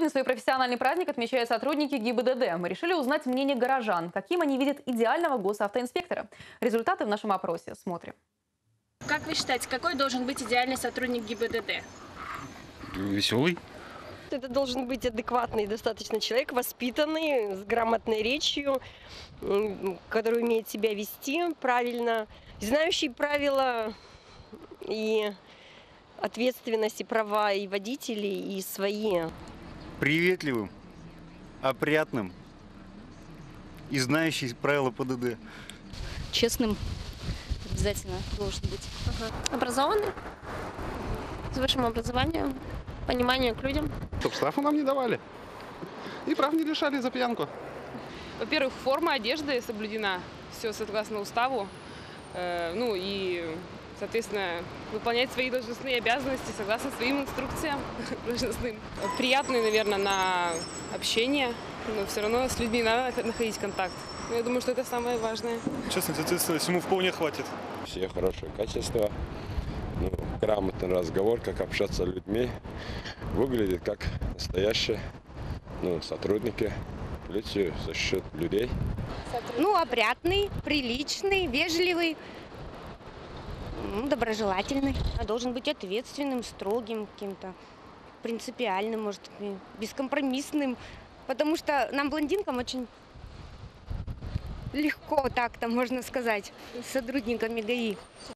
Сегодня свой профессиональный праздник отмечают сотрудники ГИБДД. Мы решили узнать мнение горожан, каким они видят идеального госавтоинспектора. Результаты в нашем опросе. Смотрим. Как вы считаете, какой должен быть идеальный сотрудник ГИБДД? Веселый. Это должен быть адекватный достаточно человек, воспитанный, с грамотной речью, который умеет себя вести правильно, знающий правила и ответственности, права и водителей, и свои. Приветливым, опрятным и знающий правила ПДД. Честным обязательно должен быть. Образованный, с высшим образованием, понимание к людям. Чтоб штрафы нам не давали и прав не лишали за пьянку. Во-первых, форма одежды соблюдена, все согласно уставу, и, соответственно, выполнять свои должностные обязанности согласно своим инструкциям должностным. Приятный, наверное, на общение, но все равно с людьми надо находить контакт. Я думаю, что это самое важное. Честность, ответственность ему вполне хватит. Все хорошие качества, грамотный разговор, как общаться с людьми, выглядит как настоящие сотрудники полиции, защищают людей. Опрятный, приличный, вежливый, доброжелательный. Должен быть ответственным, строгим, каким-то принципиальным, может быть, бескомпромиссным. Потому что нам, блондинкам, очень легко так-то, можно сказать, с сотрудниками ГАИ.